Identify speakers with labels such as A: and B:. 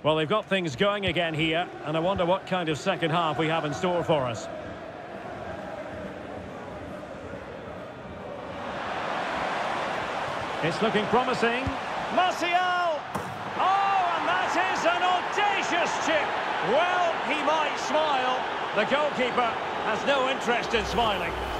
A: Well, they've got things going again here, and I wonder what kind of second half we have in store for us. It's looking promising. Martial! Oh, and that is an audacious chip. Well, he might smile. The goalkeeper has no interest in smiling.